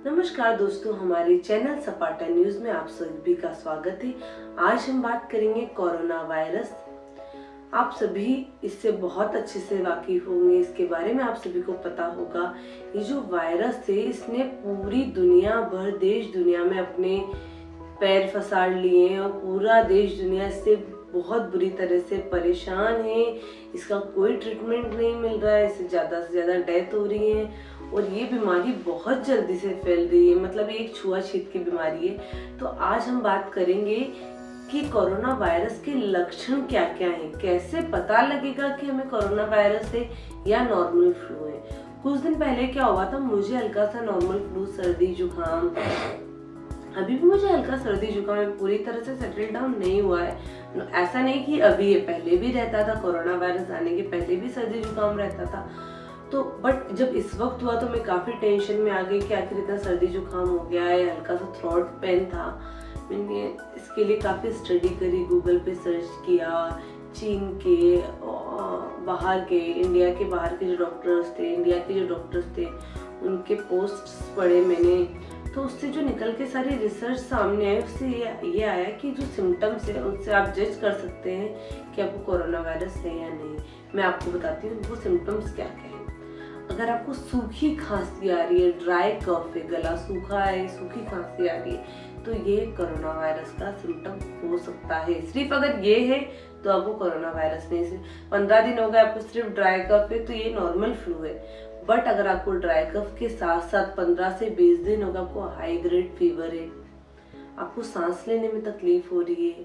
नमस्कार दोस्तों, हमारे चैनल सपाटा न्यूज में आप सभी का स्वागत है। आज हम बात करेंगे कोरोना वायरस। आप सभी इससे बहुत अच्छे से वाकिफ होंगे, इसके बारे में आप सभी को पता होगा। ये जो वायरस है इसने पूरी दुनिया भर, देश दुनिया में अपने पैर फसाड़ लिए हैं और पूरा देश दुनिया इससे बहुत बुरी तरह से परेशान है। इसका कोई ट्रीटमेंट नहीं मिल रहा है, इससे से ज्यादा डेथ हो रही है और ये बीमारी बहुत जल्दी से फैल रही है। मतलब ये एक छुआछूत की बीमारी है। तो आज हम बात करेंगे कि कोरोना वायरस के लक्षण क्या क्या हैं, कैसे पता लगेगा कि हमें कोरोना वायरस है या नॉर्मल फ्लू है। कुछ दिन पहले क्या हुआ था, मुझे हल्का सा नॉर्मल फ्लू, सर्दी जुकाम, अभी भी मुझे हल्का सर्दी जुकाम है, पूरी तरह से सेटल डाउन नहीं हुआ है। ऐसा नहीं कि अभी ये पहले भी रहता था, कोरोना वायरस आने के पहले भी सर्दी जुकाम रहता था। तो बट जब इस वक्त हुआ तो मैं काफ़ी टेंशन में आ गई कि आखिर इतना सर्दी जुकाम हो गया है, हल्का सा थ्रोट पेन था। मैंने इसके लिए काफ़ी स्टडी करी, गूगल पे सर्च किया, चीन के, बाहर के, इंडिया के बाहर के जो डॉक्टर्स थे, इंडिया के जो डॉक्टर्स थे, उनके पोस्ट्स पढ़े मैंने। तो उससे जो निकल के सारी रिसर्च सामने आई, उससे ये आया कि जो सिम्टम्स है उससे आप जज कर सकते हैं कि आपको कोरोना वायरस है या नहीं। मैं आपको बताती हूँ वो सिम्टम्स क्या क्या है। अगर आपको सूखी खांसी आ रही है, ड्राई कफ है, गला सूखा है, सूखी खांसी आ रही है, तो ये कोरोना वायरस का सिम्टम हो सकता है। सिर्फ अगर ये है तो आपको कोरोना वायरस नहीं। सिर्फ 15 दिन हो गए आपको सिर्फ ड्राई कफ है तो ये नॉर्मल फ्लू है। बट अगर आपको ड्राई कफ के साथ साथ 15 से 20 दिन होगा, आपको हाई ग्रेड फीवर है, आपको सांस लेने में तकलीफ हो रही है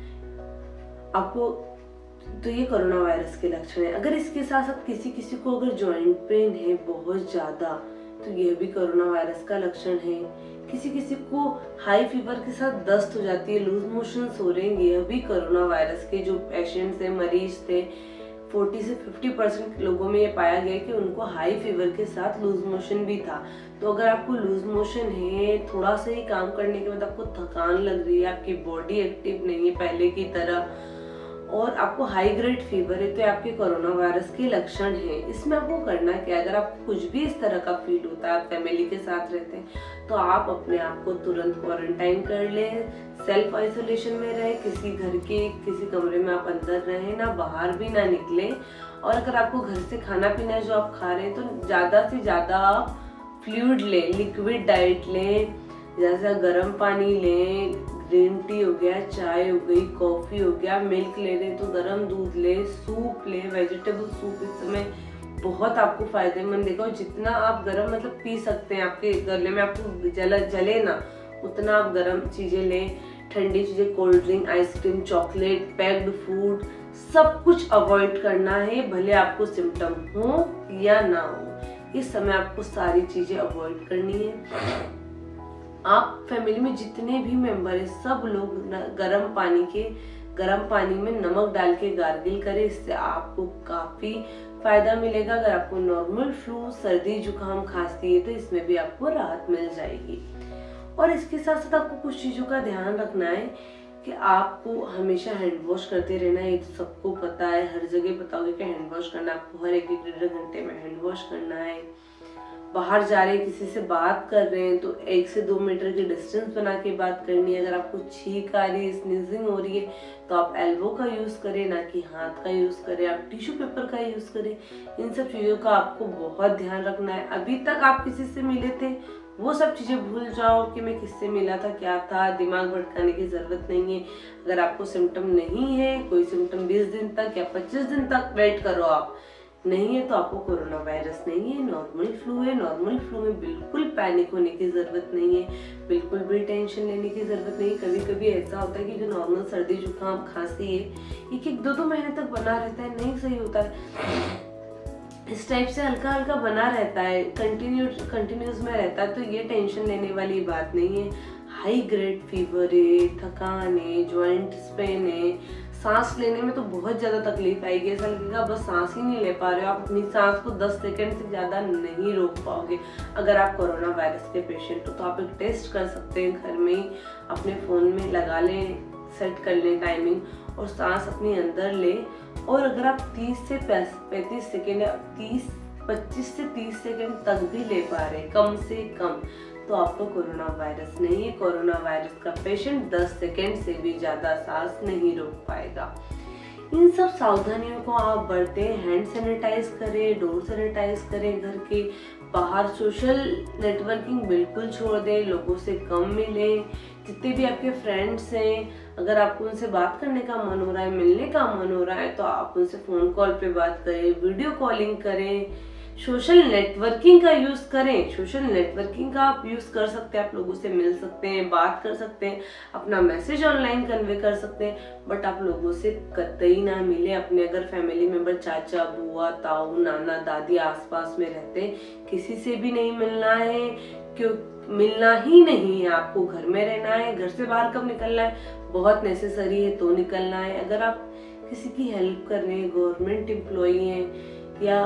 आपको, तो ये कोरोना वायरस के लक्षण है। अगर इसके साथ साथ किसी को अगर जॉइंट पेन है बहुत ज्यादा, तो यह भी कोरोना वायरस का लक्षण है। किसी को हाई फीवर के साथ दस्त हो जाती है, लूज मोशंस हो रहे हैं, यह भी कोरोना वायरस के जो पेशेंट्स थे, मरीज थे, 40 से 50% लोगों में ये पाया गया कि उनको हाई फीवर के साथ लूज मोशन भी था। तो अगर आपको लूज मोशन है, थोड़ा सा ही काम करने के बाद आपको थकान लग रही है, आपकी बॉडी एक्टिव नहीं है पहले की तरह, और आपको हाई ग्रेड फीवर है, तो आपके कोरोना वायरस के लक्षण हैं। इसमें आपको करना क्या है, अगर आपको कुछ भी इस तरह का फील होता है, आप फैमिली के साथ रहते हैं, तो आप अपने आप को तुरंत क्वारंटाइन कर लें, सेल्फ आइसोलेशन में रहें, किसी घर के किसी कमरे में आप अंदर रहें, ना बाहर भी ना निकलें। और अगर आपको घर से खाना पीना जो आप खा रहे हैं तो ज़्यादा से ज़्यादा आप फ्लूइड लें, लिक्विड डाइट लें, जैसे गर्म पानी लें, ग्रीन टी हो गया, चाय हो गई, कॉफी हो गया, मिल्क ले रहे तो गर्म दूध ले, सूप ले, वेजिटेबल सूप इस समय बहुत आपको फायदेमंद देगा। और जितना आप गर्म मतलब पी सकते हैं, आपके गले में आपको जले ना, उतना आप गर्म चीजें लें, ठंडी चीजें, cold drink, ice cream, chocolate, packed food, सब कुछ अवॉइड करना है, भले आपको सिम्टम हो या ना हो। इस समय आपको सारी चीजें अवॉइड करनी है। आप फैमिली में जितने भी मेंबर है सब लोग गर्म पानी में नमक डाल के गार्गिल करें, इससे आपको काफी फायदा मिलेगा। अगर आपको नॉर्मल फ्लू, सर्दी जुकाम, खांसी है तो इसमें भी आपको राहत मिल जाएगी। और इसके साथ साथ आपको कुछ चीजों का ध्यान रखना है कि आपको हमेशा हैंड वॉश करते रहना है। ये तो सबको पता है, हर जगह पता होगा कि हैंड वॉश करना, आपको हर 1-1 घंटे में हैंड वॉश करना है। बाहर जा रहे हैं, किसी से बात कर रहे हैं तो 1 से 2 मीटर की डिस्टेंस बना के बात करनी है। अगर आपको छींक आ रही है, स्नीजिंग हो रही है, तो आप एल्बो का यूज करें, ना कि हाथ का यूज करें, आप टिश्यू पेपर का यूज करें। इन सब चीजों का आपको बहुत ध्यान रखना है। अभी तक आप किसी से मिले थे वो सब चीजें भूल जाओ कि मैं किससे मिला था, क्या था, दिमाग भटकाने की जरूरत नहीं है। अगर आपको सिम्टम नहीं है, कोई सिम्टम 20 दिन तक या 25 दिन तक वेट करो, आप नहीं है तो आपको कोरोना वायरस नहीं है, नॉर्मल फ्लू है। नॉर्मल फ्लू में बिल्कुल पैनिक होने की जरूरत नहीं है, बिल्कुल भी टेंशन लेने की जरूरत नहीं है। कभी कभी ऐसा होता है कि जो नॉर्मल सर्दी जुकाम खांसी है 1-2 महीने तक बना रहता है, नहीं सही होता है, इस टाइप से हल्का हल्का बना रहता है, कंटिन्यूस में रहता है, तो ये टेंशन लेने वाली बात नहीं है। हाई ग्रेड फीवर है, थकान है, जॉइंट पेन है, सांस लेने में तो बहुत ज्यादा तकलीफ आएगी, ऐसा लगेगा बस सांस ही नहीं ले पा रहे हो, आप अपनी सांस को 10 सेकंड से ज्यादा नहीं रोक पाओगे। अगर आप कोरोना वायरस के पेशेंट हो तो आप एक टेस्ट कर सकते हैं, घर में ही अपने फोन में लगा लें, सेट कर लें टाइमिंग, और सांस अपनी अंदर लें। और अगर आप 30 से 35 सेकेंड या 25 से 30 सेकंड तक भी ले पा रहे हैं कम से कम, तो आपको कोरोना वायरस नहीं है। कोरोना वायरस का पेशेंट 10 सेकेंड से भी ज़्यादा सांस नहीं रोक पाएगा। इन सब सावधानियों को आप बरतें, हैंड सैनिटाइज करें, डोर सैनिटाइज करें, घर के बाहर सोशल नेटवर्किंग बिल्कुल छोड़ दें, लोगों से कम मिलें। जितने भी आपके फ्रेंड्स हैं, अगर आपको उनसे बात करने का मन हो रहा है, मिलने का मन हो रहा है, तो आप उनसे फ़ोन कॉल पे बात करें, वीडियो कॉलिंग करें, सोशल नेटवर्किंग का यूज़ करें। सोशल नेटवर्किंग का आप यूज़ कर सकते हैं, आप लोगों से मिल सकते हैं, बात कर सकते हैं, अपना मैसेज ऑनलाइन कन्वे कर सकते हैं, बट आप लोगों से कतई ना मिले। अपने अगर फैमिली मेंबर, चाचा, बुआ, ताऊ, नाना, दादी आसपास में रहते हैं, किसी से भी नहीं मिलना है। क्यों मिलना ही नहीं है, आपको घर में रहना है। घर से बाहर कब निकलना है? बहुत नेसेसरी है तो निकलना है। अगर आप किसी की हेल्प कर रहे हैं, गवर्नमेंट एम्प्लॉई हैं या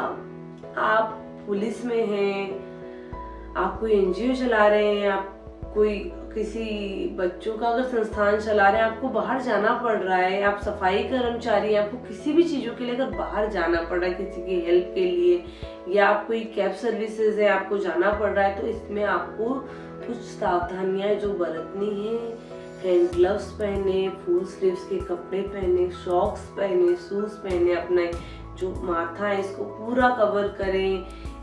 आप पुलिस में हैं, आप कोई एनजीओ चला रहे हैं, आप कोई किसी बच्चों का अगर संस्थान चला रहे हैं, आपको बाहर जाना पड़ रहा है, आप सफाई कर्मचारी हैं, आपको किसी भी चीज़ों के लिए अगर बाहर जाना पड़ रहा है किसी की हेल्प के लिए, या आप कोई कैब सर्विसेज है, आपको जाना पड़ रहा है, तो इसमें आपको कुछ सावधानियां जो बरतनी है। हैंड ग्लव्स पहने, फुल स्लीव्स के कपड़े पहने, सॉक्स पहने, शूज पहने, अपना जो माथा है इसको पूरा कवर करें,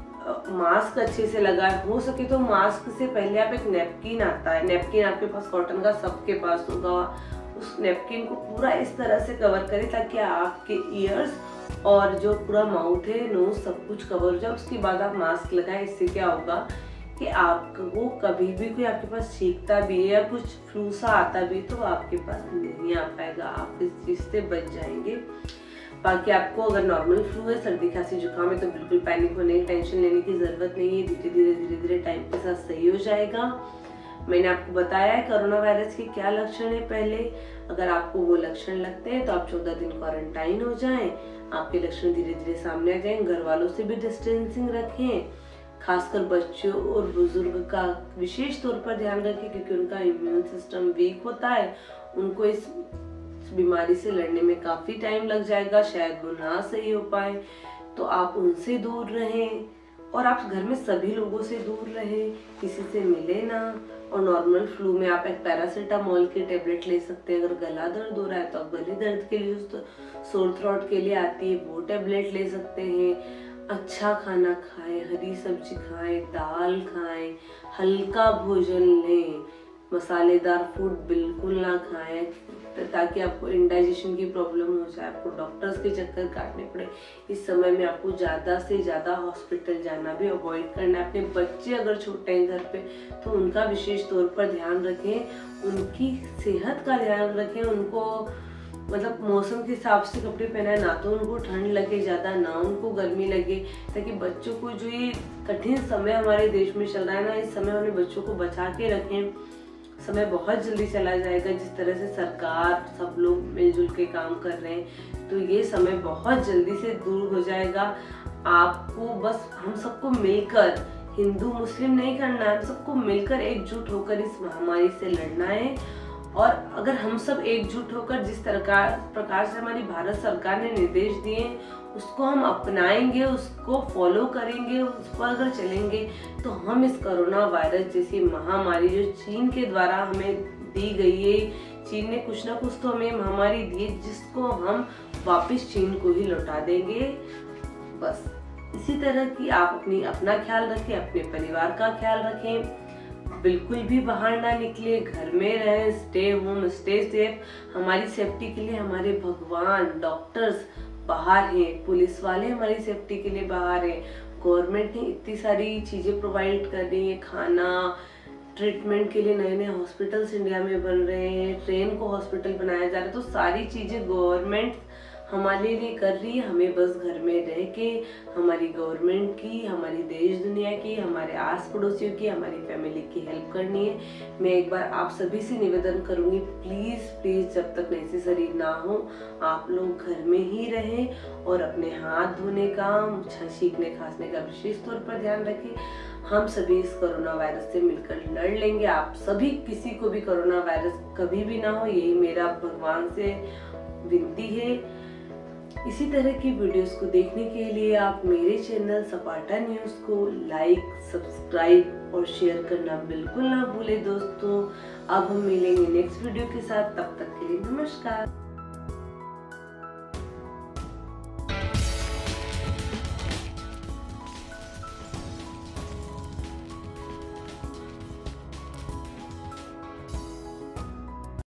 मास्क अच्छे से लगाएं। हो सके तो मास्क से पहले आप एक नैपकिन आता है, नैपकिन आपके पास कॉटन का सबके पास होगा, उस नैपकिन को पूरा इस तरह से कवर करें ताकि आपके ईयर्स और जो पूरा माउथ है, नोज, सब कुछ कवर हो जाए। उसके बाद आप मास्क लगाएं। इससे क्या होगा कि आपको कभी भी कोई आपके पास छींकता भी है या कुछ फ्लू सा आता भी तो आपके पास नहीं आ पाएगा, आप इस चीज़ से बच जाएंगे। बाकी आपको अगर नॉर्मल फ्लू है, सर्दी खांसी जुकाम है, तो बिल्कुल पैनिक होने की, टेंशन लेने की ज़रूरत नहीं है। धीरे धीरे टाइम के साथ सही हो जाएगा। मैंने आपको बताया है कोरोना वायरस के क्या लक्षण है। पहले अगर आपको वो लक्षण लगते हैं तो आप 14 दिन क्वारंटाइन हो जाएं। आपके लक्षण धीरे धीरे सामने आ जाएं। घर वालों से भी डिस्टेंसिंग रखें, खासकर बच्चों और बुजुर्ग का विशेष तौर पर ध्यान रखें क्योंकि उनका इम्यून सिस्टम वीक होता है। उनको इस बीमारी से लड़ने में काफ़ी टाइम लग जाएगा, शायद वो ना सही हो पाए, तो आप उनसे दूर रहें और आप घर में सभी लोगों से दूर रहें, किसी से मिले ना। और नॉर्मल फ्लू में आप एक पैरासीटामोल की टेबलेट ले सकते हैं। अगर गला दर्द हो रहा है तो आप गले दर्द के लिए, सोर थ्रोट के लिए आती है वो टेबलेट ले सकते हैं। अच्छा खाना खाएं, हरी सब्जी खाएं, दाल खाएं, हल्का भोजन लें, मसालेदार फूड बिल्कुल ना खाएं ताकि आपको इंडाइजेशन की प्रॉब्लम हो जाए, आपको डॉक्टर्स के चक्कर काटने पड़े। इस समय में आपको ज़्यादा से ज़्यादा हॉस्पिटल जाना भी अवॉइड करना है। अपने बच्चे अगर छोटे हैं घर पे तो उनका विशेष तौर पर ध्यान रखें, उनकी सेहत का ध्यान रखें। उनको मतलब मौसम के हिसाब से कपड़े पहनाए, ना तो उनको ठंड लगे ज़्यादा, ना उनको गर्मी लगे, ताकि बच्चों को जो ये कठिन समय हमारे देश में चल रहा है ना, इस समय अपने बच्चों को बचा के रखें। समय बहुत जल्दी चला जाएगा। जिस तरह से सरकार, सब लोग मिलजुल के काम कर रहे हैं तो ये समय बहुत जल्दी से दूर हो जाएगा। आपको बस हम सबको मिलकर, हिंदू मुस्लिम नहीं करना है, हम सबको मिलकर एकजुट होकर इस महामारी से लड़ना है। और अगर हम सब एकजुट होकर जिस प्रकार से हमारी भारत सरकार ने निर्देश दिए उसको हम अपनाएंगे, उसको फॉलो करेंगे, उस पर अगर चलेंगे तो हम इस कोरोना वायरस जैसी महामारी जो चीन के द्वारा हमें दी गई है, चीन ने कुछ ना कुछ तो हमें महामारी दी है जिसको हम वापस चीन को ही लौटा देंगे। बस इसी तरह की आप अपना ख्याल रखें, अपने परिवार का ख्याल रखें, बिल्कुल भी बाहर ना निकले, घर में रहें, स्टे होम, स्टे सेफ। हमारी सेफ्टी के लिए हमारे भगवान, डॉक्टर्स बाहर हैं, पुलिस वाले हमारी सेफ्टी के लिए बाहर हैं। गवर्नमेंट ने इतनी सारी चीज़ें प्रोवाइड कर दी है, खाना, ट्रीटमेंट के लिए नए नए हॉस्पिटल्स इंडिया में बन रहे हैं, ट्रेन को हॉस्पिटल बनाया जा रहा है। तो सारी चीज़ें गवर्नमेंट हमारे लिए कर रही है। हमें बस घर में रह के हमारी गवर्नमेंट की, हमारी देश दुनिया की, हमारे आस पड़ोसियों की, हमारी फैमिली की हेल्प करनी है। मैं एक बार आप सभी से निवेदन करूंगी, प्लीज़ प्लीज़ जब तक नेसेसरी ना हो आप लोग घर में ही रहें और अपने हाथ धोने का, छींकने खांसने का विशेष तौर पर ध्यान रखें। हम सभी इस कोरोना वायरस से मिलकर लड़ लेंगे। आप सभी, किसी को भी कोरोना वायरस कभी भी ना हो, यही मेरा भगवान से विनती है। इसी तरह की वीडियोस को देखने के लिए आप मेरे चैनल सपाटा न्यूज़ को लाइक, सब्सक्राइब और शेयर करना बिल्कुल ना भूलें दोस्तों। अब हम मिलेंगे नेक्स्ट वीडियो के साथ, तब तक के लिए नमस्कार।